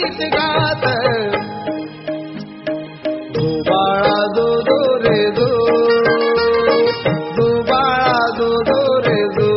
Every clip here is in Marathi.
गीत गात दो बाळा दो दो रे दो दो बाळा दो दो रे दो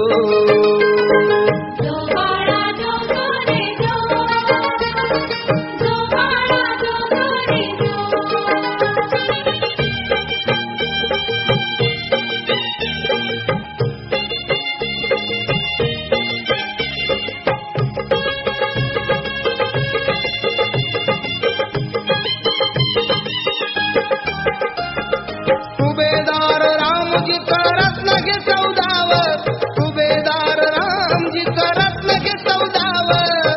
सुभेदार रामजी करत लगे सौदाव सुभेदार रामजी करत लगे सौदाव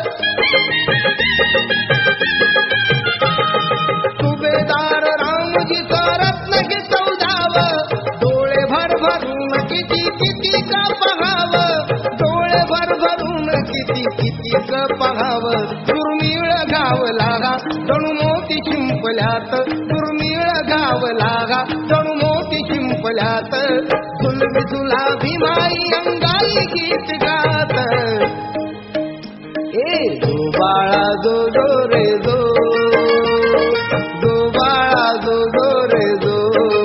सुभेदार रामजी करत लगे सौदाव डोळे भर भरून किती किती का पहाव डोळे भर भरून किती किती का पहाव दुर्मिळ गाव लागा जणू मोती शिंपल्यात दुर्मिळ गाव लागा जणू मोती शिंपल्यात झुलवी झुला भीमाई अंगाई गीत गात ए दो बाळा दो दो रे दो दो बाळा दो दो रे दो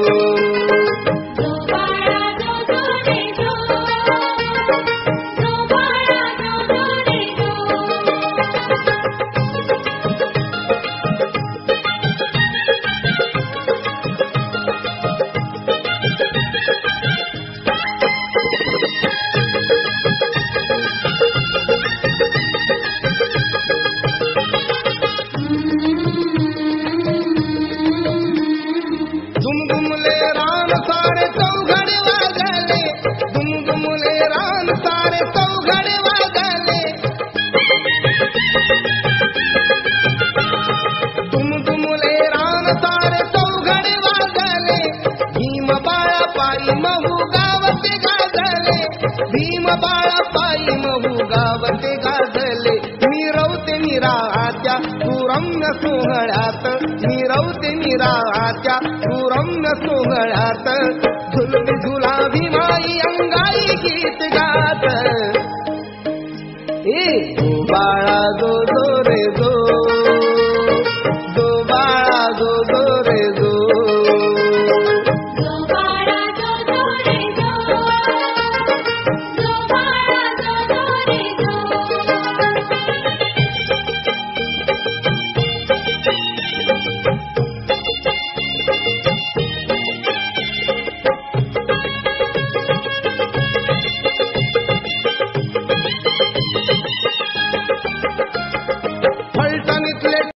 दुमदुमले रान सारे चौघडे वाजले दुमदुमले रान सारे चौघडे वाजले दुमदुमले रान सारे चौघडे वाजले भीम बाळा पायी महू गावते गाजले भीम बाळा पायी महू गावते गाजले मिरवते निराच्या सुरम्य सोहळ्यात मिरवते निराच्या सुरम्य सोहळ्यात झुलवी झुला भीमाई अंगाई गीत गात ए दो बाळा दो दो रे दो